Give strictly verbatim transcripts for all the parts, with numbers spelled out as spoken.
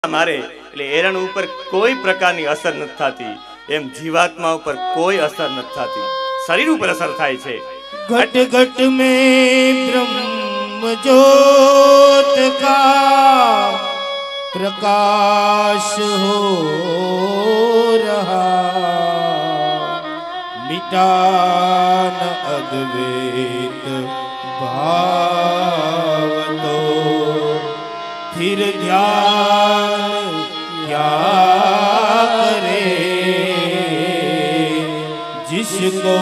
મારે એટલે એરણ ઉપર કોઈ પ્રકારની અસર નથી થતી, એમ જીવાત્મા ઉપર કોઈ અસર નથી થતી, શરીર ઉપર અસર થાય છે। घट घट में ब्रह्म ज्योत का प्रकाश हो रहा, मिटा न अद्वैत भाव तो फिर ध्यान क्या करे जिसको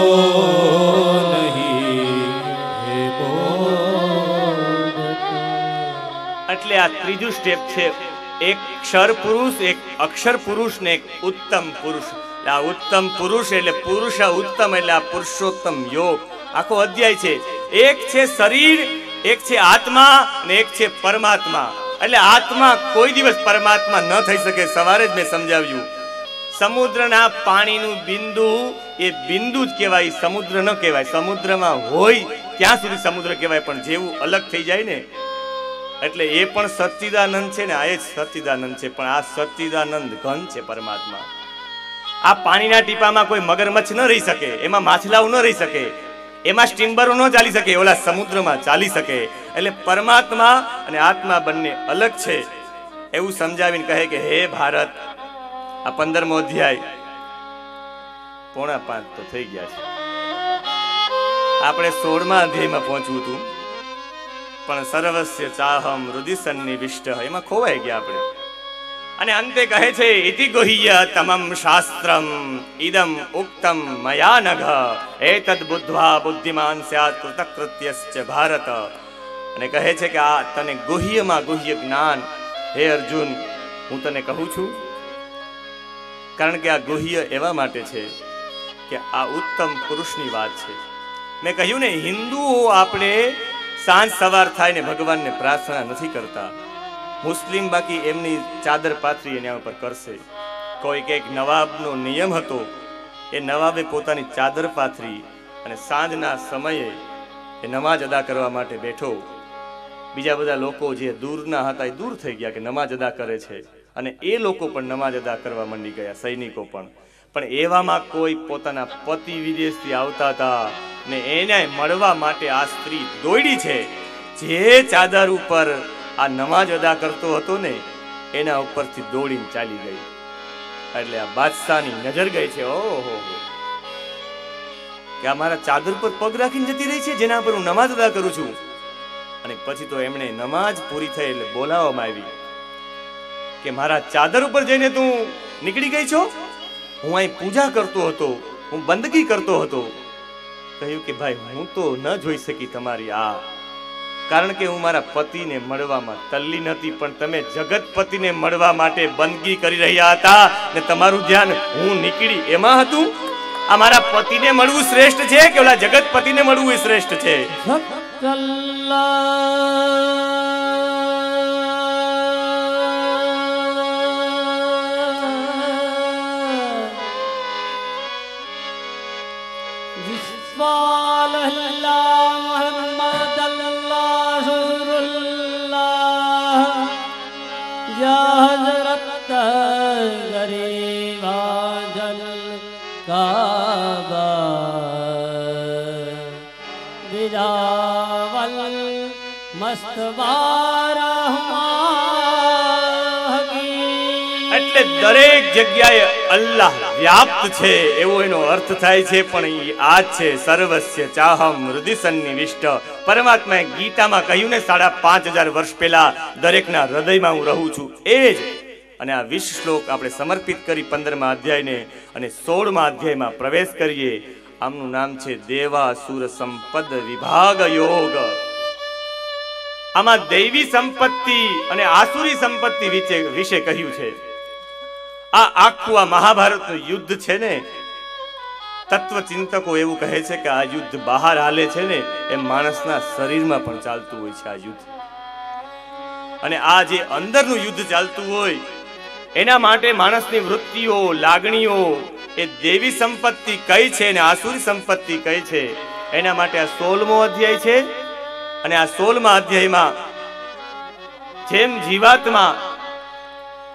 એટલે આ ત્રીજું સ્ટેપ છે, એક ક્ષર પુરુષ, એક અક્ષર પુરુષ ને એક ઉત્તમ પુરુષ। આ ઉત્તમ પુરુષ એટલે પુરુષ ઉત્તમ એટલે આ પુરુષોત્તમ યોગ આખો અધ્યાય છે। એક છે શરીર, એક છે આત્મા અને એક છે પરમાત્મા। એટલે આત્મા કોઈ દિવસ પરમાત્મા ન થઈ શકે। સવારે જ મેં સમજાવ્યું, સમુદ્રના પાણીનું બિંદુ એ બિંદુ જ કહેવાય, સમુદ્ર ન કહેવાય। સમુદ્રમાં હોય ત્યાં સુધી સમુદ્ર કહેવાય, પણ જેવું અલગ થઈ જાય ને એટલે એ પણ સચ્ચિદાનંદ છે ને, આ જ સચ્ચિદાનંદ છે, પણ આ સચ્ચિદાનંદ ઘન છે પરમાત્મા। આ પાણીના ટીપામાં કોઈ મગરમચ્છ ન રહી શકે, એમાં માછલાઓ ન રહી શકે, એમાં સ્ટીમ્બરો ન ચાલી શકે, ઓલા સમુદ્રમાં ચાલી શકે। એટલે પરમાત્મા અને આત્મા બંને અલગ છે એવું સમજાવીને કહે કે હે ભારત, આ પંદરમો અધ્યાય પોણા પાંચ તો થઈ ગયા છે, આપણે સોળમા અધ્યાયમાં પહોંચવું હતું, પણ સર્વસ્ય ચાહમ હૃદય સન્નિવિષ્ટ એમાં ખોવાઈ ગયા આપણે। અને અંતે કહે છે ઇતિ ગુહ્ય તમમ શાસ્ત્રમ ઇદમ ઉક્તમ મયા નઘ એતદ બુદ્ધ્વા બુદ્ધિમાન સ્યાત કૃતકૃત્યશ્ચ ભારત। અને કહે છે કે આ તને ગુહ્યમાં ગુહ્ય જ્ઞાન, હે અર્જુન હું તને કહું છું, કારણ કે આ ગુહ્ય એવા માટે છે કે આ ઉત્તમ પુરુષની વાત છે। મેં કહ્યું ને, હિન્દુઓ આપણે સાંજ સવાર થાય ને ભગવાનને પ્રાર્થના નથી કરતા, મુસ્લિમ બાકી એમની ચાદર પાથરી એના ઉપર કરશે। કોઈ એક નવાબનો નિયમ હતો, એ નવાબે પોતાની ચાદર પાથરી અને સાંજના સમયે એ નમાજ અદા કરવા માટે બેઠો। બીજા બધા લોકો જે દૂરના હતા એ દૂર થઈ ગયા કે નમાજ અદા કરે છે, અને એ લોકો પણ નમાજ અદા કરવા માંડી ગયા, સૈનિકો પણ। પણ એવામાં કોઈ પોતાના પતિ વિદેશથી આવતા હતા ને એને મળવા માટે આ સ્ત્રી દોડી છે, જે ચાદર ઉપર આ નમાજ અદા કરતો હતો ને એના ઉપરથી દોડીને ચાલી ગઈ। એટલે આ બાદશાહની નજર ગઈ છે, ઓહો કે આ મારા ચાદર પર પગ રાખીને જતી રહી છે, જેના પર હું નમાજ અદા કરું છું। અને પછી તો એમણે નમાજ પૂરી થઈ એટલે બોલાવવામાં આવી કે મારા ચાદર ઉપર જઈને તું નીકળી ગઈ છો? હું અહીં પૂજા કરતો હતો, હું બંદગી કરતો હતો। કહ્યું કે ભાઈ હું તો ન જોઈ શકી તમારી આ, કારણ કે હું મારા પતિને મળવામાં તલ્લીન હતી, પણ તમે જગતપતિને મળવા માટે બંદગી કરી રહ્યા હતા ને તમારું ધ્યાન હું નીકળી એમાં હતું। આ મારા પતિને મળવું શ્રેષ્ઠ છે કે ઓલા જગતપતિને મળવું એ શ્રેષ્ઠ છે? એટલે દરેક જગ્યાએ અલ્લાહ વ્યાપ્ત છે એવો એનો અર્થ થાય છે, પણ એ આ છે સર્વસ્ય ચાહમ હૃદય સન્નિવિષ્ટ। પરમાત્માએ ગીતામાં કહ્યું ને સાડા પાંચ હજાર વર્ષ પહેલા, દરેકના હૃદયમાં હું રહું છું, એ જ। અને આ વીસ શ્લોક આપણે સમર્પિત કરી પંદરમા અધ્યાયને અને સોળમા અધ્યાયમાં પ્રવેશ કરીએ। આમનું નામ છે દેવાસુર સંપદ વિભાગ યોગ। આમાં દૈવી સંપત્તિ અને આસુરી સંપત્તિ વિશે વિશે કહ્યું છે। આ આખું આ મહાભારતનું યુદ્ધ છે ને, તત્વચિંતકો એવું કહે છે કે આ યુદ્ધ બહાર હાલે છે ને એમ માણસના શરીરમાં પણ ચાલતું હોય છે આ યુદ્ધ। અને આ જે અંદરનું યુદ્ધ ચાલતું હોય એના માટે માણસની વૃત્તિઓ, લાગણીઓ એ દેવી સંપત્તિ કઈ છે અને આસુરી સંપત્તિ કઈ છે, એના માટે આ સોળમો અધ્યાય છે। અને આ સોળમા અધ્યાયમાં જેમ જીવાત્મા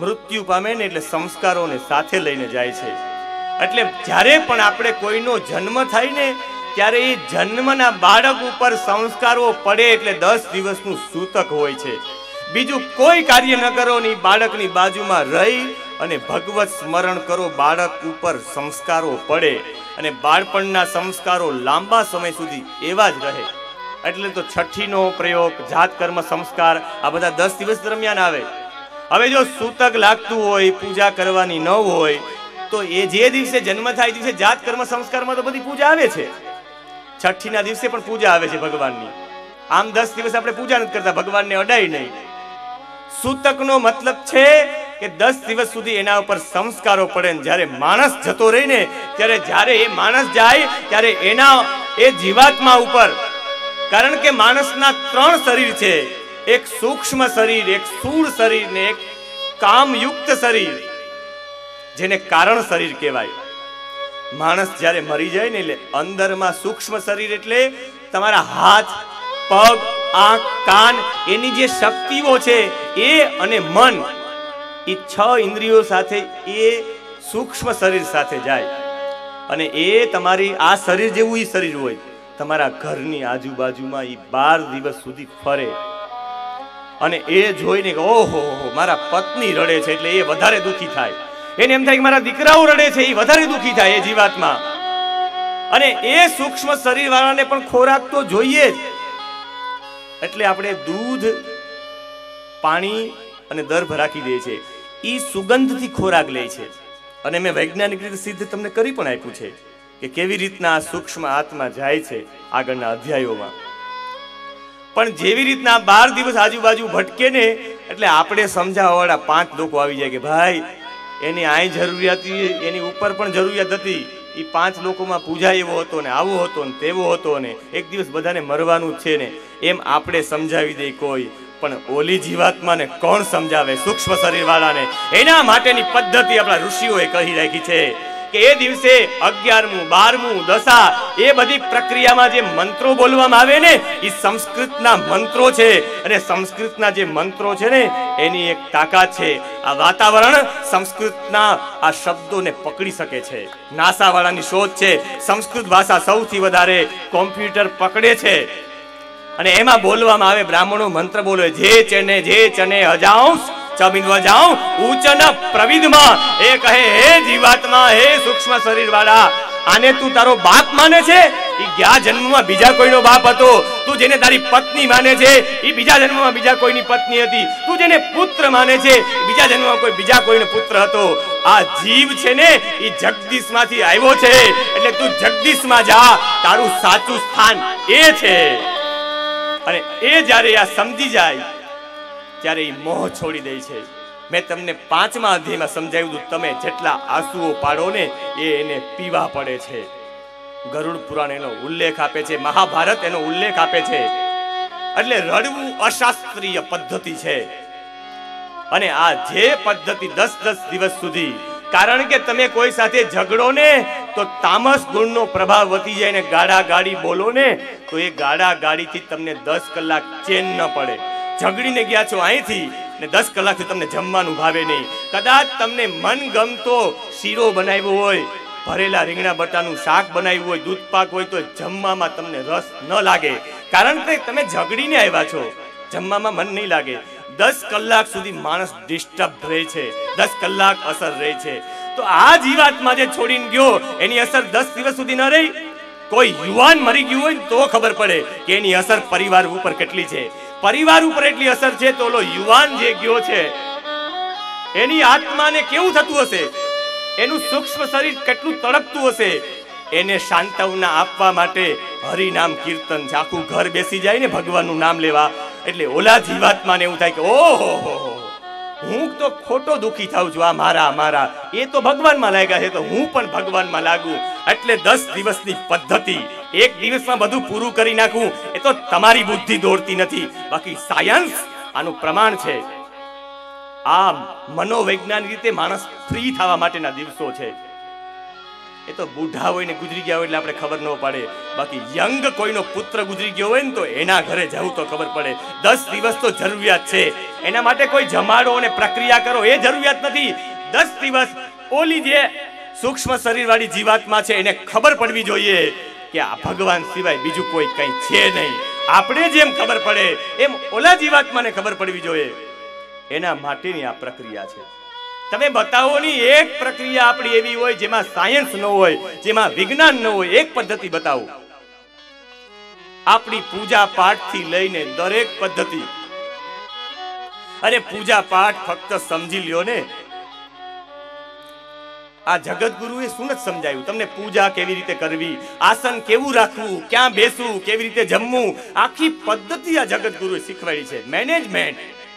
મૃત્યુ પામે ને એટલે સંસ્કારોને સાથે લઈને જાય છે. એટલે જ્યારે પણ આપણે કોઈનો જન્મ થાય ને ત્યારે એ જન્મના બાળક ઉપર સંસ્કારો પડે એટલે દસ દિવસનું સૂતક હોય છે. બીજું કોઈ કાર્ય ન કરો ને બાળકની બાજુમાં રહી અને ભગવત સ્મરણ કરો, બાળક ઉપર સંસ્કારો પડે અને બાળપણના સંસ્કારો લાંબા સમય સુધી એવા જ રહે. એટલે તો છઠ્ઠીનો પ્રયોગ, જાત કર્મ સંસ્કાર, આ બધા દસ દિવસ દરમિયાન આવે. હવે જો સૂતક લાગતું હોય, પૂજા કરવાની ન હોય, તો એ જે દિવસે જન્મ થાય દિવસે જાત કર્મ સંસ્કારમાં તો બધી પૂજા આવે છે. છઠ્ઠીના દિવસે પણ પૂજા આવે છે ભગવાનની. આમ દસ દિવસ આપણે પૂજા નથી કરતા, ભગવાનને અડાય નહીં. સૂતકનો મતલબ છે કે દસ દિવસ સુધી એના ઉપર સંસ્કારો પડે. જ્યારે માણસ જતો રહે ને ત્યારે જ્યારે એ માણસ જાય ત્યારે એના એ જીવાત્મા ઉપર, કારણ કે માણસના ત્રણ શરીર છે, એક સૂક્ષ્મ શરીર, એક સ્થૂળ શરીર ને એક કામયુક્ત શરીર, જેને કારણ શરીર કહેવાય. માણસ જ્યારે મરી જાય ને એટલે અંદરમાં સૂક્ષ્મ શરીર એટલે તમારા હાથ, પગ, આંખ, કાન, એની જે શક્તિઓ છે એ અને મન, એ છ ઇન્દ્રિયો સાથે એ સૂક્ષ્મ શરીર સાથે જાય. અને એ તમારી આ શરીર જેવું એ શરીર હોય, તમારા ઘરની આજુબાજુમાં એ બાર દિવસ સુધી ફરે. અને એ જોઈને કે ઓહો મારા પત્ની રડે છે એટલે એ વધારે દુઃખી થાય. એને એમ થાય કે મારા દીકરાઓ રડે છે, એ વધારે દુઃખી થાય એ જીવાત્મા. અને એ સૂક્ષ્મ શરીર વાળાને પણ ખોરાક તો જોઈએ જ. એટલે આપણે દૂધ, પાણી અને દર્ભ રાખી દે છે. એ સુગંધથી ખોરાક લે છે. અને મેં વૈજ્ઞાનિક રીતે સિદ્ધ તમને કરી પણ આપ્યું છે કે કેવી રીતના આ સૂક્ષ્મ આત્મા જાય છે આગળના અધ્યાયોમાં. પણ જેવી રીતના બાર દિવસ આજુબાજુ ભટકે ને એટલે આપણે સમજાવવા વાળા પાંચ લોકો આવી જાય કે ભાઈ એની આય જરૂરિયાત, એની ઉપર પણ જરૂરિયાત હતી. એ પાંચ લોકોમાં પૂજા એવો હતો ને આવો હતો ને તેવો હતો ને એક દિવસ બધાને મરવાનું છે ને એમ આપણે સમજાવી દે કોઈ, પણ ઓલી જીવાત્માને કોણ સમજાવે? સૂક્ષ્મ શરીર વાળાને. એના માટેની પદ્ધતિ આપણા ઋષિઓએ કહી રાખી છે કે એ દિવસે અગિયારમું, બારમું, દશા, એ બધી પ્રક્રિયામાં જે મંત્રો બોલવામાં આવે ને એ સંસ્કૃતના મંત્રો છે. અને સંસ્કૃતના જે મંત્રો છે ને એની એક તાકાત છે, આ વાતાવરણ સંસ્કૃતના આ શબ્દોને પકડી શકે છે. નાસા વાળાની શોધ છે, સંસ્કૃત ભાષા સૌથી વધારે કોમ્પ્યુટર પકડે છે. અને એમાં બોલવામાં આવે, બ્રાહ્મણો મંત્ર બોલે, જે ચને જે ચને હજાઉસ ચબિંદવ જાઉં ઉચન પ્રવિધમાં. એ કહે હે જીવાત્મા, હે સૂક્ષ્મ શરીર વાળા, આને તું તારો બાપ માને છે? એ ગયા જન્મમાં બીજા કોઈનો બાપ હતો. તું જેને તારી પત્ની માને છે એ બીજા જન્મમાં બીજા કોઈની પત્ની હતી. તું જેને પુત્ર માને છે બીજા જન્મમાં કોઈ બીજા કોઈનો પુત્ર હતો. આ જીવ છે ને એ જગદીશ માંથી આવ્યો છે. એટલે તું જગદીશ માં જા, તારું સાચું સ્થાન એ છે. અને એ જ્યારે આ સમજી જાય ત્યારે એ મોહ છોડી દે છે. મેં તમને પાંચમા અધ્યાયમાં સમજાવ્યું, તમે જેટલા આંસુઓ પાડો ને એ એને પીવા પડે છે. ગરુડ પુરાણ એનો ઉલ્લેખ આપે છે, મહાભારત એનો ઉલ્લેખ આપે છે. એટલે રડવું અશાસ્ત્રીય પદ્ધતિ છે. અને આ જે પદ્ધતિ દસ દસ દિવસ સુધી, કારણ કે તમે કોઈ સાથે ઝઘડો ને તો તામસ ગુણનો પ્રભાવ વધી જાય ને ગાડા ગાડી બોલો ને તો એ ગાડા ગાડીથી તમને દસ કલાક ચેન ન પડે. ઝઘડીને ગયા છો અહીંથી ને દસ કલાકથી તમને જમવાનું ભાવે નહીં. કદાચ તમને મન ગમતો શીરો બનાવ્યો હોય, ભરેલા રીંગણા બટાનું શાક બનાવ્યું હોય, દૂધ પાક હોય, તો જમવામાં તમને રસ ન લાગે. કારણ કે તમે ઝઘડીને આવ્યા છો, જમવામાં મન નહીં લાગે. દસ કલાક સુધી માણસ ડિસ્ટર્બ રહે છે, દસ કલાક અસર રહે છે. તો આ જીવાત્મા જે છોડીને ગયો એની અસર દસ દિવસ સુધી ન રહી. કોઈ યુવાન મરી ગયું હોય તો ખબર પડે કે એની અસર પરિવાર ઉપર કેટલી છે. પરિવાર ઉપર એટલી અસર છે તો ઓલો યુવાન જે ગયો છે એની આત્માને કેવું થતું હશે, એનું સૂક્ષ્મ શરીર કેટલું તડપતું હશે. એને સાંત્વના આપવા માટે હરિનામ કીર્તન છે. આખું ઘર બેસી જાય ને ભગવાનનું નામ લેવા, એટલે ઓલા જીવાત્માને એવું થાય કે ઓહો હું તો ખોટો દુઃખી થાઉં છું, આ મારા મારા એ તો ભગવાનમાં લાગ્યા છે તો હું પણ ભગવાનમાં લાગુ. એટલે દસ દિવસની પદ્ધતિ, એક દિવસમાં બધું પૂરું કરી નાખવું એ તો તમારી બુદ્ધિ દોડતી નથી, બાકી સાયન્સ આનું પ્રમાણ છે. આ મનોવૈજ્ઞાનિક રીતે માણસ ફ્રી થવા માટેના દિવસો છે. એ તો બુઢા હોય ને ગુજરી ગયા હોય એટલે આપણે ખબર ન પડે, બાકી યંગ કોઈનો પુત્ર ગુજરી ગયો હોય ને તો એના ઘરે જવું તો ખબર પડે. દસ દિવસ તો જરૂરિયાત છે. એના માટે કોઈ જમાડો અને પ્રક્રિયા કરો એ જરૂરિયાત નથી. દસ દિવસ ઓલી જે સૂક્ષ્મ શરીર વાળી જીવાત્મા છે એને ખબર પડવી જોઈએ કે આ ભગવાન સિવાય બીજું કોઈ કઈ છે નહીં. આપણે જેમ ખબર પડે એમ ઓલા જીવાત્માને ખબર પડવી જોઈએ. એના માટેની આ પ્રક્રિયા છે. તમે બતાવો ની એક પ્રક્રિયા આપણી એવી હોય જેમાં સાયન્સ ન હોય, જેમાં વિજ્ઞાન ન હોય. એક પદ્ધતિ બતાવો. આપણી પૂજા પાઠ થી લઈને દરેક પદ્ધતિ. અરે પૂજા પાઠ ફક્ત સમજી લ્યો ને, આ જગત ગુરુએ શું જ સમજાયું તમને? પૂજા કેવી રીતે કરવી, આસન કેવું રાખવું, ક્યાં બેસવું, કેવી રીતે જમવું, આખી પદ્ધતિ આ જગત ગુરુએ શીખવાડી છે. મેનેજમેન્ટ.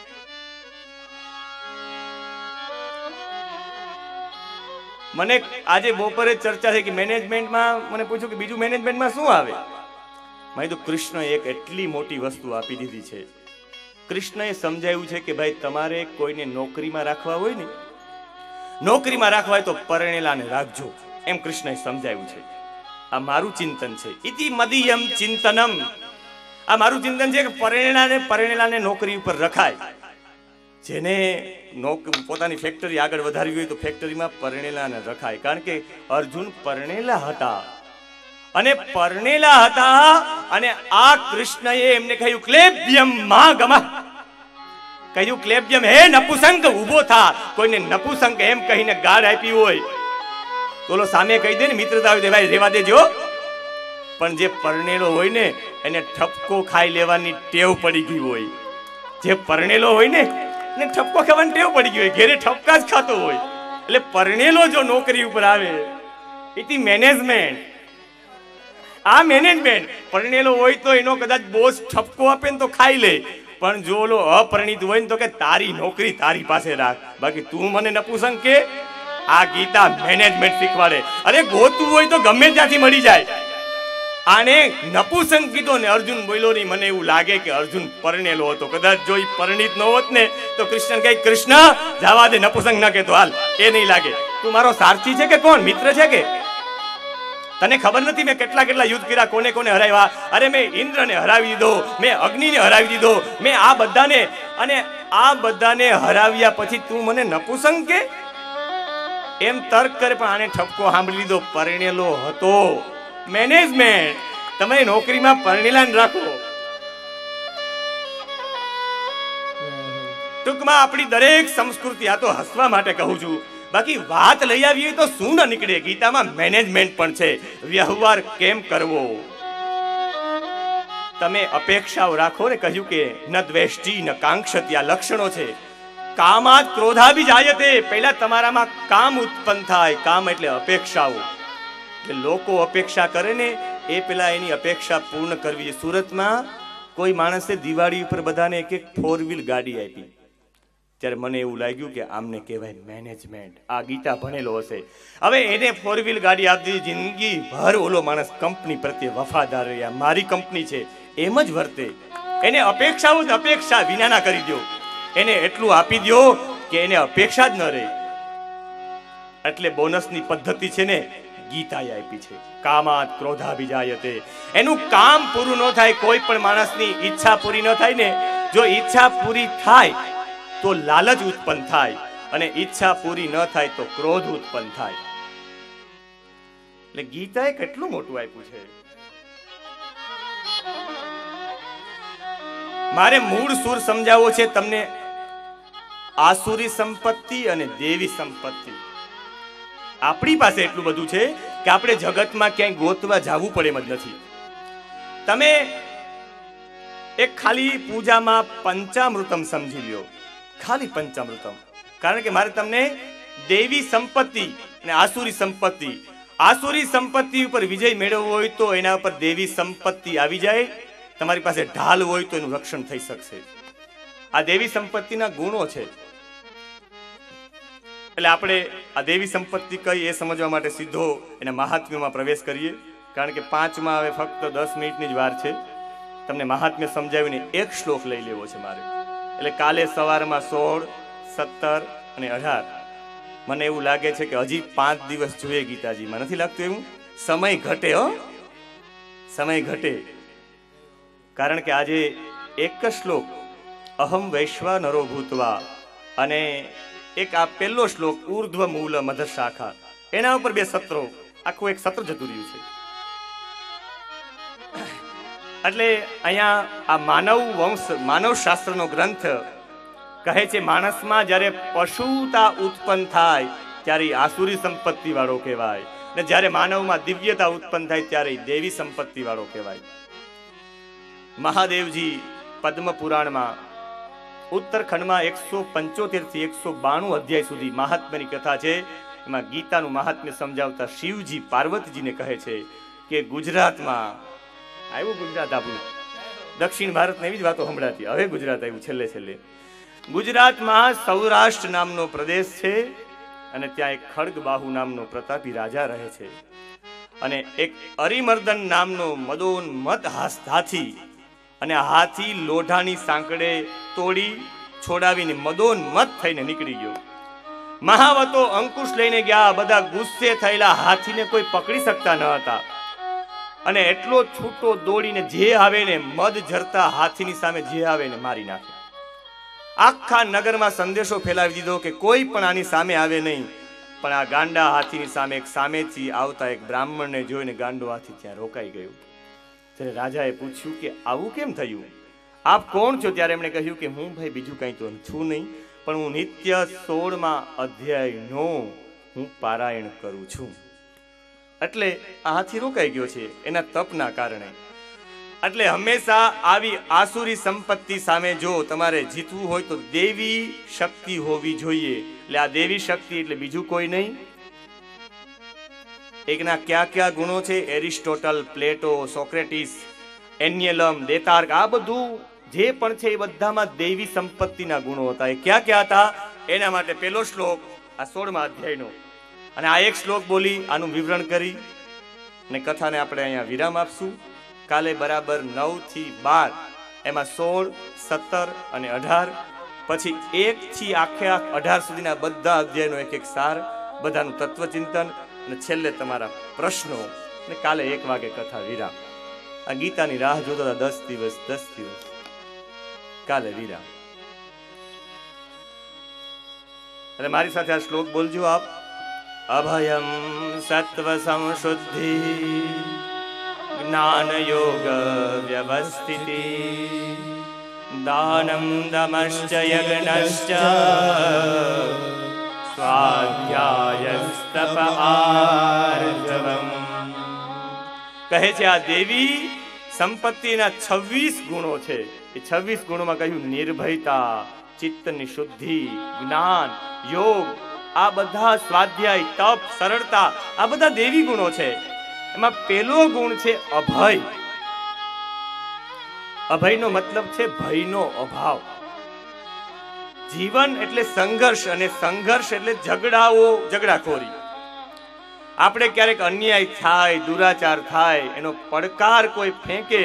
મને આજે બપોરે ચર્ચા થઈ કે મેનેજમેન્ટમાં મને પૂછ્યું કે બીજું મેનેજમેન્ટમાં શું આવે? મેં તો કૃષ્ણએ એક એટલી મોટી વસ્તુ આપી દીધી છે. કૃષ્ણએ સમજાવ્યું છે કે ભાઈ તમારે કોઈને નોકરીમાં રાખવા હોય ને, નોકરીમાં રાખવા હોય તો પરણેલાને રાખજો, એમ કૃષ્ણએ સમજાવ્યું છે. આ મારું ચિંતન છે. ઇતિ મદિયમ ચિંતનમ. આ મારું ચિંતન છે કે પરણેલાને પરણેલાને નોકરી ઉપર રખાય. જેને પોતાની ફેક્ટરી આગળ વધારવી હોય તો ફેક્ટરીમાં પરણેલાને રખાય. કારણ કે અર્જુન પરણેલા હતા અને પરણેલા હતા અને આ કૃષ્ણએ એમને કહ્યું ક્લેબ્યમ માં ગમા, કહ્યું ક્લેબ્યમ હે નપુસંક ઉભો થા. કોઈને નપુસંક એમ કહીને ગાળ આપી હોય તો સામે કહી દે ને મિત્રતા હોય ભાઈ રેવા દેજો. પણ જે પરણેલો હોય ને એને ઠપકો ખાઈ લેવાની ટેવ પડી ગઈ હોય. જે પરણેલો હોય ને ને ઠપકો ખાવાની ટેવ પડી ગઈ હોય, ઘેરે ઠપકા જ ખાતો હોય. એટલે પરણેલો જો નોકરી ઉપર આવે ઇતિ મેનેજમેન્ટ. આ મેનેજમેન્ટ. પરણેલો હોય તો એનો કદાચ બોસ ઠપકો આપે ને તો ખાઈ લે, પણ જો ઓલો અપરિણિત હોય ને તો કે તારી નોકરી તારી પાસે રાખ, બાકી તું મને નપુસંક કે. આ ગીતા મેનેજમેન્ટ શીખવાડે. અરે ગોતું હોય તો ગમે ત્યાંથી મળી જાય. આને નપુસંક કીધો ને અર્જુન બોલ્યો નહીં. મને એવું લાગે કે અર્જુન પરણેલો હતો. કદાચ જો ઈ પરણિત ન હોત ને તો કૃષ્ણ કહે કૃષ્ણ જવા દે, નપુસંક ના કહેતો હાલ. એ નહીં લાગે. તું મારો સારથી છે કે કોણ મિત્ર છે કે? તને ખબર નથી મેં કેટલા કેટલા યુદ્ધ કર્યા, કોને કોને હરાવ્યા? અરે મેં ઇન્દ્રને હરાવી દીધો, મેં અગ્નિને હરાવી દીધો, મેં આ બધાને, અને આ બધાને હરાવ્યા પછી તું મને નપુસંક કે? એમ તર્ક કરે. પણ આને ઠપકો સાંભળી લીધો. પરણેલો હતો. મેનેજમેન્ટ. તમે નોકરીમાં પરણેલાને રાખો. ટૂંકમાં આપણી દરેક સંસ્કૃતિ, આ તો હસવા માટે કહું છું, બાકી વાત લઈ આવીએ તો શું ન નીકળે. ગીતામાં મેનેજમેન્ટ પણ છે. વ્યવહાર કેમ કરવો. તમે અપેક્ષાઓ રાખો ને. કહ્યું કે ન દ્વેષ્ટિ ન કાંક્ષતિ. આ લક્ષણો છે. કામાત ક્રોધાભિ જાયતે. પહેલા તમારામાં કામ ઉત્પન્ન થાય. કામ એટલે અપેક્ષાઓ. એટલે લોકો અપેક્ષા કરે ને એ પેલા એની અપેક્ષા પૂર્ણ કરવી. સુરતમાં કોઈ માણસે દિવાળી ઉપર બધાને એક એક ફોર વ્હીલ ગાડી આપી. ત્યારે મને એવું લાગ્યું કે આમને કહેવાય મેનેજમેન્ટ. આ ગીતા ભણેલો હશે. હવે એને ફોર વ્હીલ ગાડી આપી દીધી. જિંદગી ભર ઓલો માણસ કંપની પ્રત્યે વફાદાર રહ્યા. મારી કંપની છે એમ જ વર્તે. એને અપેક્ષાઓ જ અપેક્ષા વિનાના કરી દો. એને એટલું આપી દો કે એને અપેક્ષા જ ન રહે. એટલે બોનસની પદ્ધતિ છે ને ગીતાએ આપી છે. કામાત ક્રોધાભિજાયતે. એનું કામ પૂરું ન થાય, કોઈ પણ માણસની ઈચ્છા પૂરી ન થાય ને, જો ઈચ્છા પૂરી થાય તો લાલચ ઉત્પન્ન થાય, અને ઈચ્છા પૂરી ન થાય તો ક્રોધ ઉત્પન્ન થાય. એટલે ગીતાએ કેટલું મોટું આપ્યું છે. મારે મૂળ સૂર સમજાવવો છે તમને. આસુરી સંપત્તિ અને દેવી સંપત્તિ. આપણી પાસે એટલું બધું છે કે આપણે જગતમાં ક્યાંય ગોતવા જવું પડે એમ જ નથી. તમે એક ખાલી પૂજામાં પંચામૃતમ સમજી લ્યો. ખાલી પંચામૃતમ. કારણ કે મારે તમને દેવી સંપત્તિ અને આસુરી સંપત્તિ, આસુરી સંપત્તિ ઉપર વિજય મેળવવો હોય તો એના ઉપર દેવી સંપત્તિ આવી જાય. તમારી પાસે ઢાલ હોય તો એનું રક્ષણ થઈ શકશે. આ દેવી સંપત્તિના ગુણો છે. એટલે આપણે આ દેવી સંપત્તિ કઈ એ સમજવા માટે સીધો એના મહાત્મ્યમાં પ્રવેશ કરીએ. કારણ કે પાંચમાં હવે ફક્ત દસ મિનિટની જ વાર છે. તમને મહાત્મ્ય સમજાવીને એક શ્લોક લઈ લેવો છે મારે. એટલે કાલે સવારમાં સોળ, સત્તર અને અઢાર મને એવું લાગે છે કે હજી પાંચ દિવસ જોઈએ ગીતાજીમાં, નથી લાગતું એવું? સમય ઘટે, હો સમય ઘટે. કારણ કે આજે એક શ્લોક અહમ વૈશ્વા નરો ભૂતવા અને એક આ પહેલો શ્લોક ઉર્ધ્વ મૂલ મધ શાખા, એના ઉપર બે સત્રો, આખું એક સત્ર જતું રહ્યું છે. એટલે અહીંયા આ માનવ વંશ માનવ શાસ્ત્રનો ગ્રંથ કહે છે માણસમાં જ્યારે પશુતા ઉત્પન્ન થાય ત્યારે આસુરી સંપત્તિ વાળો કહેવાય, ને જ્યારે માનવમાં દિવ્યતા ઉત્પન્ન થાય ત્યારે દેવી સંપત્તિ વાળો કહેવાય. મહાદેવજી પદ્મ પુરાણમાં ઉત્તરખંડમાં એકસો પંચોતેર થી એકસો બાણું અધ્યાય સુધી મહાત્મ્યની કથા છે. એમાં ગીતાનું મહાત્મ્ય સમજાવતા શિવજી પાર્વતીજીને કહે છે કે ગુજરાતમાં આવ્યું, ગુજરાત આપણું દક્ષિણ ભારતની એવી જ વાતો સંભળાતી, હવે ગુજરાત આવ્યું છેલ્લે છેલ્લે. ગુજરાતમાં સૌરાષ્ટ્ર નામનો પ્રદેશ છે અને ત્યાં એક ખડગબાહુ નામનો પ્રતાપી રાજા રહે છે અને એક અરિમર્દન નામનો મદોન્મત હાથી, અને હાથી લોઢાની સાંકડે તોડી છોડાવીને મદોન્મત થઈને નીકળી ગયો. મહાવતો અંકુશ લઈને ગયા, બધા ગુસ્સે થયેલા હાથીને કોઈ પકડી શકતા ન હતા અને એટલો છૂટો દોડીને જે આવે ને મદ ઝરતા હાથીની સામે જે આવે ને મારી નાખે. આખા નગરમાં સંદેશો ફેલાવી દીધો કે કોઈ પણ આની સામે આવે નહીં. પણ આ ગાંડા હાથીની સામે એક સામેથી આવતા એક બ્રાહ્મણને જોઈને ગાંડો હાથી ત્યાં રોકાઈ ગયો. ત્યારે રાજાએ પૂછ્યું કે આવું કેમ થયું, આપ કોણ છો? ત્યારે એમણે કહ્યું કે હું ભાઈ બીજું કંઈ તો છું નહીં, પણ હું નિત્ય સોળમાં અધ્યાયનો હું પારાયણ કરું છું. એટલે આ હાથી રોકાઈ ગયો છે એના તપના કારણે. એટલે હંમેશા આવી આસુરી સંપત્તિ સામે જો તમારે જીતવું હોય તો દેવી શક્તિ હોવી જોઈએ. એટલે આ દેવી શક્તિ એટલે બીજું કોઈ નહીં. એકના ક્યાં ક્યાં ગુણો છે? એરિસ્ટોટલ, પ્લેટો, સોક્રેટિસ, એન્યેલમ, દેતાર્ક, આ બધું જે પણ છે એ બધામાં દેવી સંપત્તિના ગુણો હતા. એ ક્યાં ક્યાં હતા એના માટે પેલો શ્લોક આ સોળમા અધ્યાયનો, અને આ એક શ્લોક બોલી આનું વિવરણ કરી અને કથાને આપણે અહીંયા વિરામ આપશું. કાલે બરાબર નવ થી બાર એમાં સોળ, સત્તર અને અઢાર, પછી એક થી આખે આખ અઢાર સુધીના બધા અધ્યાયનો એક એક સાર, બધાનું તત્વચિંતન અને છેલ્લે તમારા પ્રશ્નો, ને કાલે એક વાગે કથા વિરામ. આ ગીતાની રાહ જોતા હતા દસ દિવસ દસ દિવસ કાલે વિરામ. એટલે મારી સાથે આ શ્લોક બોલજો આપ. અભયમ સત્વ સંશુદ્ધિ જ્ઞાન યોગ વ્યવસ્થિતિ દાનમ દમશ્ચ યજ્ઞશ્ચ સ્વાધ્યાયસ્તપ આર્જવમ. કહે છે આ દેવી સંપત્તિના છવ્વીસ ગુણો છે. એ છવ્વીસ ગુણોમાં કહ્યું નિર્ભયતા, ચિત્તની શુદ્ધિ, જ્ઞાન, યોગ, આ બધા સ્વાધ્યાય, તપ, સરળતા, આ બધા દેવી ગુણો છે. એમાં પેલો ગુણ છે અભય. અભયનો મતલબ છે ભયનો અભાવ. જીવન એટલે સંઘર્ષ, અને સંઘર્ષ એટલે ઝઘડાઓ, ઝઘડાખોરી. આપણે ક્યારેક અન્યાય થાય, દુરાચાર થાય, એનો પડકાર કોઈ ફેંકે.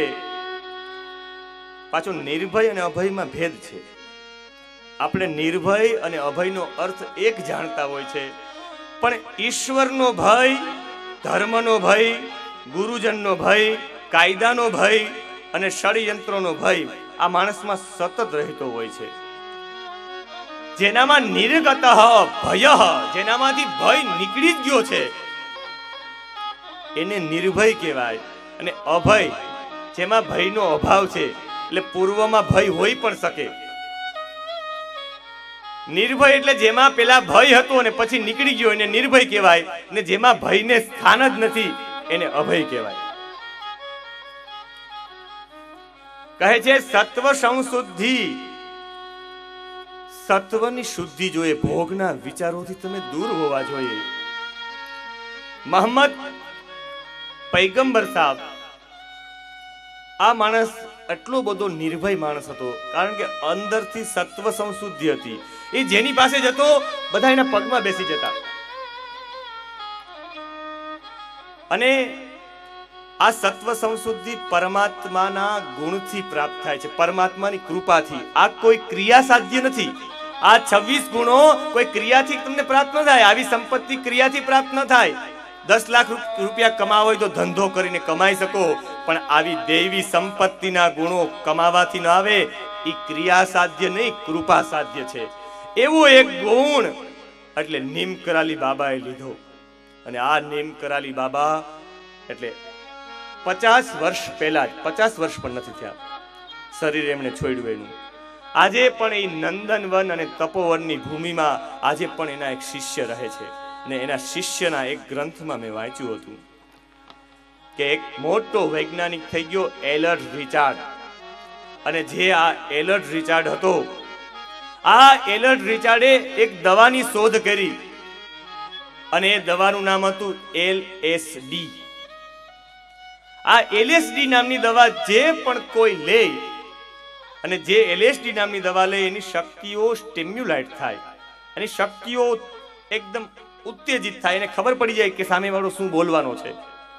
પાછું નિર્ભય અને અભયમાં ભેદ છે. આપણે નિર્ભય અને અભયનો અર્થ એક જાણતા હોય છે, પણ ઈશ્વરનો ભય, ધર્મનો ભય, ગુરુજનનો ભય, કાયદાનો ભય અને ષડયંત્રોનો ભય આ માણસમાં સતત રહેતો હોય છે. જેનામાં નિર્ગત ભય, જેનામાંથી ભય નીકળી જ ગયો છે એને નિર્ભય કહેવાય. અને અભય, જેમાં ભયનો અભાવ છે, એટલે પૂર્વમાં ભય હોઈ પણ શકે. નિર્ભય એટલે જેમાં પેલા ભય હતો અને પછી નીકળી ગયો એને નિર્ભય કહેવાય, ને જેમાં ભયને સ્થાન જ નથી એને અભય કહેવાય. કહે છે સત્વ સંશુદ્ધિ. સત્વની શુદ્ધિ જોઈએ, ભોગના વિચારોથી તમે દૂર હોવા જોઈએ. મોહમ્મદ પૈગંબર સાહેબ, આ માણસ એટલો બધો નિર્ભય માણસ હતો કારણ કે અંદરથી સત્વ સંશુદ્ધિ હતી. એ જેની પાસે જતો બધા એના પગમાં બેસી જતા. અને આ સત્વ સંશુદ્ધિ પરમાત્માના ગુણથી પ્રાપ્ત થાય છે, પરમાત્માની કૃપાથી. આ કોઈ ક્રિયા સાધ્ય નથી. આ છવ્વીસ ગુણો કોઈ ક્રિયાથી તમને પ્રાપ્ત ન થાય. આવી સંપત્તિ ક્રિયાથી પ્રાપ્ત ન થાય. દસ લાખ રૂપિયા કમાવો હોય તો ધંધો કરીને કમાઈ શકો, પણ આવી દૈવી સંપત્તિના ગુણો કમાવાથી ન આવે. એ ક્રિયા સાધ્ય નહીં, કૃપા સાધ્ય છે. એવો એક ગુણ એટલે નીમ કરાલી બાબાએ લીધો. અને આ નીમ કરાલી બાબા એટલે પચાસ વર્ષ પહેલા જ, પચાસ વર્ષ પણ નથી થયા, શરીર એમણે છોડ્યું એનું. આજે પણ એ નંદનવન અને તપોવનની ભૂમિમાં આજે પણ એના એક શિષ્ય રહે છે. અને એના શિષ્યના એક ગ્રંથમાં મેં વાંચ્યું હતું કે એક મોટો વૈજ્ઞાનિક થઈ ગયો એલર્ડ રિચાર્ડ. અને જે આ એલર્ડ રિચાર્ડ હતો, આ એલર્ડ રિચાર્ડે એક દવાની શોધ કરી અને એ દવાનું નામ હતું એલ એસ ડી. આ એલ એસ ડી નામની દવા જે પણ કોઈ લે અને જે એલ એસ ડી નામની દવા લે એની શક્તિઓ સ્ટિમ્યુલેટ થાય, એની શક્તિઓ એકદમ ઉત્તેજિત થાય, એને ખબર પડી જાય કે સામેવાળો શું બોલવાનો છે.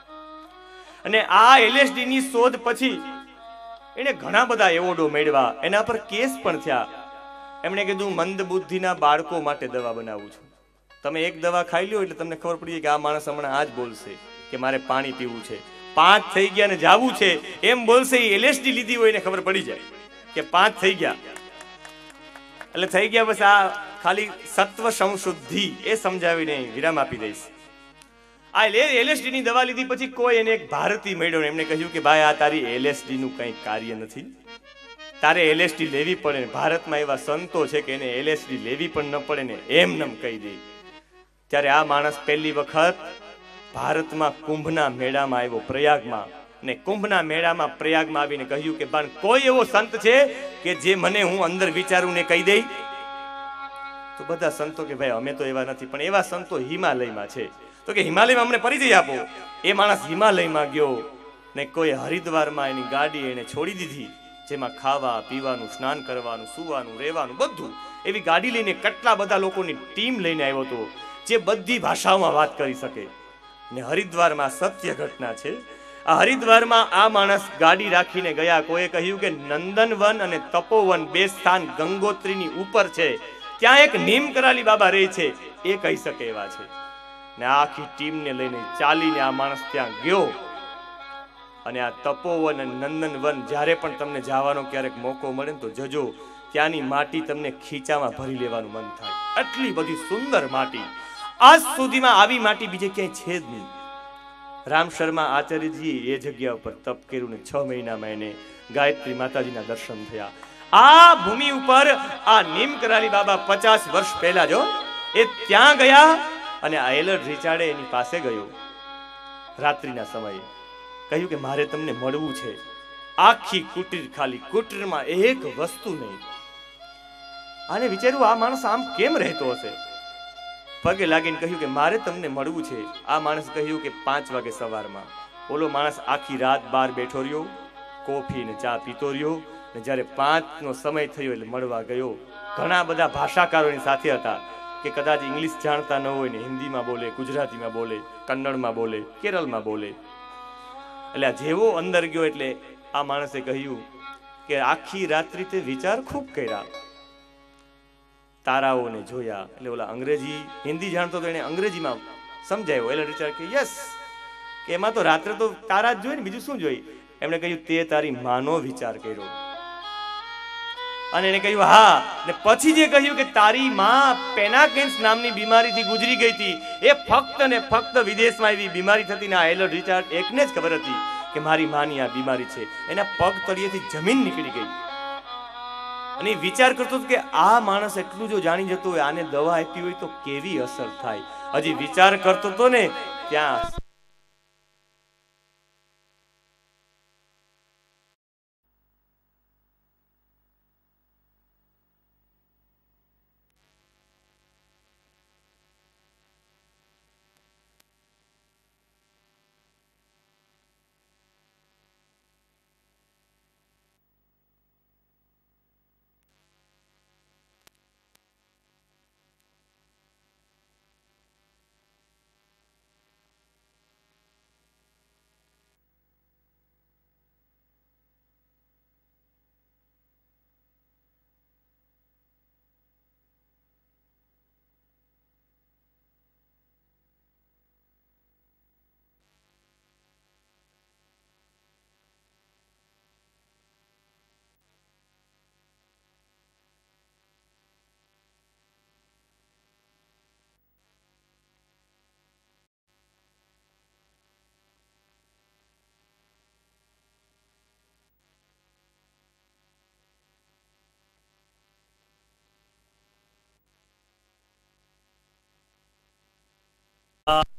અને આ એલ એસ ડી ની શોધ પછી એને ઘણા બધા એવોર્ડો મેળવ્યા, એના પર કેસ પણ થયા. એમણે કીધું મંદ બુદ્ધિના બાળકો માટે દવા બનાવું છું. તમે એક દવા ખાઈ લ્યો એટલે તમને ખબર પડી જાય કે આ માણસ હમણાં આ જ બોલશે કે મારે પાણી પીવું છે, પાંચ થઈ ગયા ને જાવું છે એમ બોલશે. એલ એસ ડી લીધી હોય ને ખબર પડી જાય કે પાંચ થઈ ગયા એટલે થઈ ગયા. બસ આ ખાલી સત્વ સંશુદ્ધિ એ સમજાવીને વિરામ આપી દઈશ. આ એલ એસ ડી ની દવા લીધી પછી કોઈ એને એક ભારતીય મળ્યો, એમણે કહ્યું કે ભાઈ આ તારી એલ એસ ડી નું કંઈ કાર્ય નથી, તારે એલ એસ ડી લેવી પડે. ભારતમાં એવા સંતો છે કે એને એલ એસ ડી લેવી પણ ન પડે ને એમ નમ કહી દે. ત્યારે આ માણસ પહેલી વખત ભારતમાં કુંભના મેળામાં આવ્યો, પ્રયાગમાં. ને કુંભના મેળામાં પ્રયાગમાં આવીને કહ્યું કે પણ કોઈ એવો સંત છે કે જે મને હું અંદર વિચારું ને કહી દે? તો બધા સંતો કે ભાઈ અમે તો એવા નથી, પણ એવા સંતો હિમાલયમાં છે. તો કે હિમાલયમાં અમને પરિચય આપો. એ માણસ હિમાલયમાં ગયો ને કોઈ હરિદ્વારમાં એની ગાડી એને છોડી દીધી, જેમાં ખાવા પીવાનું, સ્નાન કરવાનું, સુવાનું, રહેવાનું બધું. એવી ગાડી લઈને કેટલા બધા લોકોની ટીમ લઈને આવ્યો હતો જે બધી ભાષાઓમાં વાત કરી શકે. ને હરિદ્વારમાં સત્ય ઘટના છે. આ હરિદ્વારમાં આ માણસ ગાડી રાખીને ગયા. કોઈએ કહ્યું કે નંદનવન અને તપોવન બે સ્થાન ગંગોત્રીની ઉપર છે, ત્યાં એક નીમ કરાલી બાબા રહે છે, એ કહી શકે એવા છે. ને આખી ટીમને લઈને ચાલીને આ માણસ ત્યાં ગયો. અને આ તપોવન અને નંદનવન જ્યારે પણ તમને જવાનો ક્યારેક મોકો મળે ને તો જજો. ત્યાંની માટી તમને ખીચામાં ભરી લેવાનું મન થાય, આટલી બધી સુંદર માટી. આજ સુધીમાં આવી માટી બીજે ક્યાંય છે જ નહીં. રામ શર્મા આચાર્યજી એ જગ્યા ઉપર તપ કર્યું ને છ મહિનામાં એને ગાયત્રી માતાજીના દર્શન થયા. આ ભૂમિ ઉપર આ નીમ કરાલી બાબા પચાસ વર્ષ પહેલા જો એ ત્યાં ગયા. અને આ એલર્ડ રિચાર્ડે એની પાસે ગયો રાત્રિના સમયે, કહ્યું કે મારે તમને મળવું છે. આખી કુટીર ખાલી, કુટીરમાં એક વસ્તુ નહીં. આને વિચાર્યું આ માણસ આમ કેમ રહેતો હશે. પગે લાગીને કહ્યું કે મારે તમને મળવું છે. આ માણસ કહ્યું કે પાંચ વાગે સવારમાં. ઓલો માણસ આખી રાત બહાર બેઠો રહ્યો, કોફી ને ચા પીતો રહ્યો. ને જ્યારે પાંચ નો સમય થયો એટલે મળવા ગયો. ઘણા બધા ભાષાકારોની સાથે હતા કે કદાચ ઇંગ્લિશ જાણતા ન હોય ને હિન્દીમાં બોલે, ગુજરાતીમાં બોલે, કન્નડમાં બોલે, કેરળમાં બોલે. એટલે આ જેવો અંદર ગયો એટલે આ માણસે કહ્યું કે આખી રાત્રિ તે વિચાર ખૂબ કર્યા, તારાઓને જોયા. એટલે ઓલા અંગ્રેજી હિન્દી જાણતો તો એને અંગ્રેજીમાં સમજાયો. એટલે રિચાર્ડ કે યસ, કે એમાં તો રાત્રે તો તારા જ જોઈ ને બીજું શું જોઈ. એમણે કહ્યું તે તારી માનો વિચાર કર્યો. અને એને કહ્યું હા. ને પછી જે કહ્યું કે તારી માં પેનાકેન્સ નામની બીમારીથી ગુજરી ગઈ હતી, એ ફક્ત ને ફક્ત વિદેશમાં એવી બીમારી થતી ને આ એલર્ડ રિચાર્ડ એકને જ ખબર હતી કે મારી માની આ બીમારી છે. એના પગ તળિયેથી જમીન નીકળી ગઈ. અને વિચાર કરતો હતો કે આ માણસ એટલું જો જાણી જતો હોય, આને દવા આપી હોય તો કેવી અસર થાય. હજી વિચાર કરતો હતો ને ત્યાં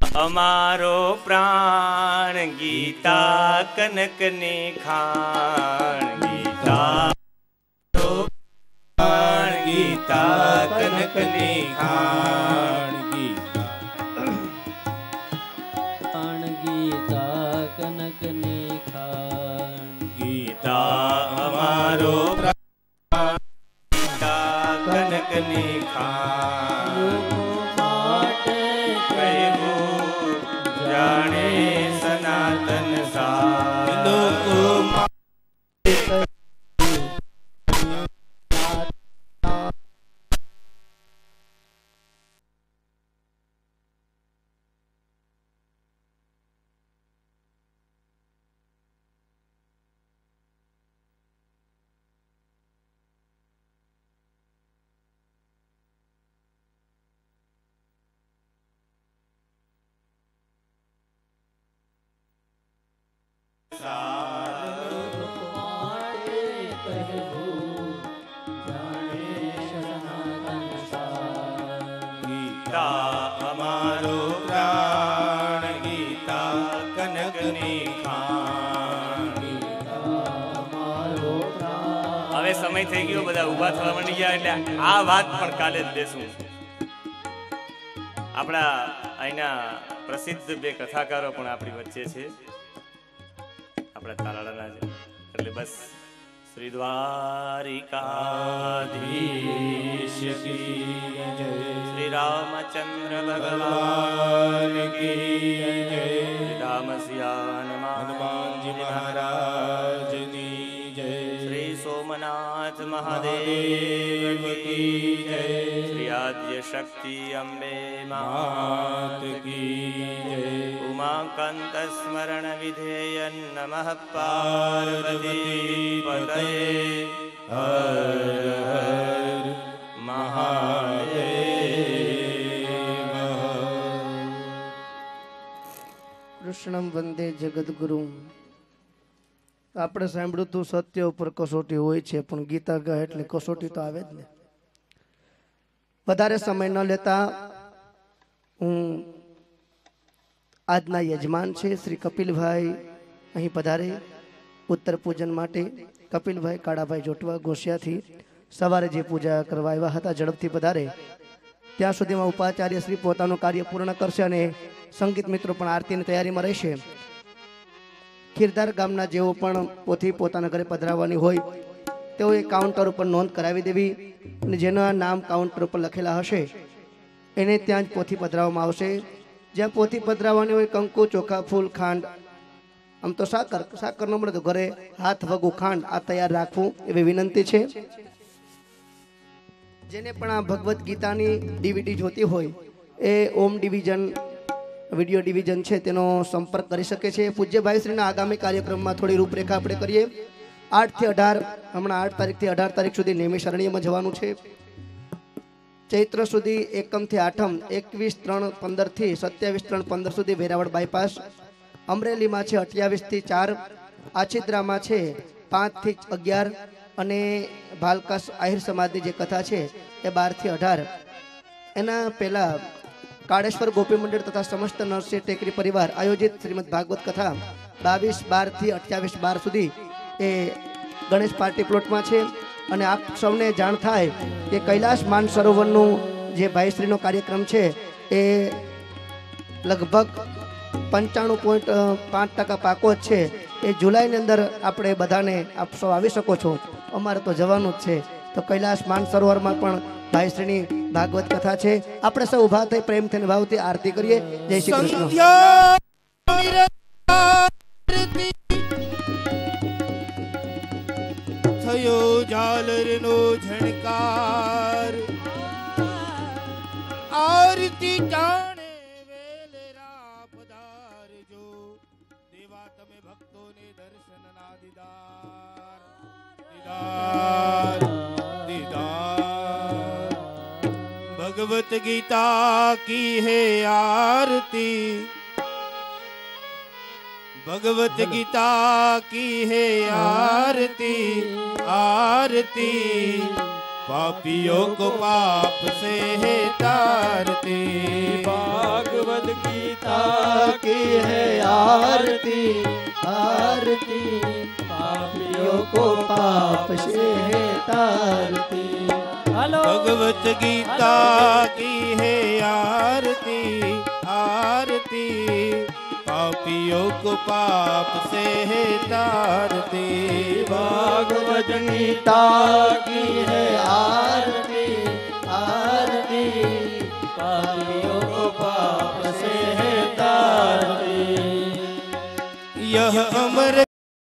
અમારો પ્રાણ ગીતા કનકની ખાણ ગીતા પ્રાણ ગીતા કનકની ખાણ ખાણ ગીતા કનકની ખાણ ગીતા અમારો પ્રાણ ગીતા કનકની ખાણ લોકો માટે કહેવું જાણે સનાતન સાર લોકો અમારો પ્રાણ ગીતા કનકની ખાણ. હવે સમય થઈ ગયો, બધા ઊભા થવા માંડી ગયા, એટલે આ વાત પણ કાલે જ દેશું. આપણા અહીંના પ્રસિદ્ધ બે કથાકારો પણ આપણી વચ્ચે છે, આપણા તાલાળાના છે. એટલે બસ શ્રી દ્વારિકાધીશ કી જય, શ્રી રામચંદ્ર ભગવાન કી જય, શ્રી રામ સિયા હનુમાનજી મહારાજની જય, શ્રી સોમનાથ મહાદેવ કી જય, શ્રી આદ્ય શક્તિ અંબે માત કી જય, ઉમાકાંત સ્મરણ વિધેય નમઃ પાર્વતી પતये હર હર મહાદેવ. કૃષ્ણમ વંદે જગદગુરુ. આપણે સાંભળ્યું તું સત્ય ઉપર કસોટી હોય છે, પણ ગીતા કહે એટલે કસોટી તો આવે જ ને. વધારે સમય ન લેતા હું આજના યજમાન છે શ્રી કપિલભાઈ અહીં પધારે ઉત્તર પૂજન માટે. કપિલભાઈ કાળાભાઈ જોટવા ગોસિયાથી સવારે જે પૂજા કરવા આવ્યા હતા ઝડપથી પધારે. ત્યાં સુધીમાં ઉપાચાર્ય શ્રી પોતાનું કાર્ય પૂર્ણ કરશે અને સંગીત મિત્રો પણ આરતીની તૈયારીમાં રહેશે. ખીરધાર ગામના જેઓ પણ પોથી પોતાના ઘરે પધરાવવાની હોય તેઓએ કાઉન્ટર ઉપર નોંધ કરાવી દેવી, અને જેના નામ કાઉન્ટર ઉપર લખેલા હશે એને ત્યાં જ પોથી પધરાવવામાં આવશે. જ્યાં પોથી પધરાવવાની હોય કંકુ, ચોખા, ફૂલ, ખાંડ, આમ તો સાકર સાકર ન મળે તો ઘરે હાથ વગુ ખાંડ આ તૈયાર રાખવું એવી વિનંતી છે. જેને પણ આ ભગવદ્ ગીતાની ડીવીડી જોતી હોય એ ઓમ ડિવિઝન વિડીયો ડિવિઝન છે તેનો સંપર્ક કરી શકે છે. પૂજ્ય ભાઈશ્રીના આગામી કાર્યક્રમમાં થોડી રૂપરેખા આપણે કરીએ. આઠ થી અઢાર હમણાં આઠ તારીખથી અઢાર તારીખ સુધી નેમિશરણીયમાં જવાનું છે. ચૈત્ર સુધી એકમ થી આઠમ, એકવીસ ત્રણ પંદર થી સત્યાવીસ ત્રણ પંદર સુધી વેરાવળ બાયપાસ. અમરેલીમાં છે અઠ્યાવીસ થી ચાર, આછિદ્રામાં છે પાંચ થી અગિયાર, અને ભાલકાસ આહિર સમાજની જે કથા છે એ બાર થી અઢાર. એના પહેલા કાળેશ્વર ગોપી મંડળ તથા સમસ્ત નરસિંહ ટેકરી પરિવાર આયોજિત શ્રીમદ ભાગવત કથા બાવીસ બાર થી અઠ્યાવીસ બાર સુધી એ ગણેશ પાર્ટી પ્લોટમાં છે. અને આપ સૌને જાણ થાય કે કૈલાશ માન સરોવરનું જે ભાઈશ્રીનો કાર્યક્રમ છે એ લગભગ પંચાણું પોઈન્ટ પાંચ ટકા પાકો જ છે. એ જુલાઈની અંદર આપણે બધાને આપ સૌ આવી શકો છો. અમારે તો જવાનું જ છે. તો કૈલાશ માન સરોવરમાં પણ ભાઈશ્રીની ભાગવત કથા છે. આપણે સૌ ઉભા થઈ પ્રેમથી અને ભાવથી આરતી કરીએ. જય શ્રી કૃષ્ણ. થયો ઝાલરનો ઝણકાર, આરતી ટાણે વેલરા પધારજો, દેવા તમે ભક્તોને દર્શન ના દીદાર દીદાર દીદાર. ભગવત ગીતા કી હે આરતી, भगवत गीता की है आरती आरती पापियों को पाप से है तारती। भागवत गीता की है आरती आरती, पापियों को पाप से है तारती। हेलो भगवत गीता की है आरती आरती, पापियों को पाप से है तारती। भागवत गीता की है आरती आरती, पापियों को पाप से है तारती। यह अमर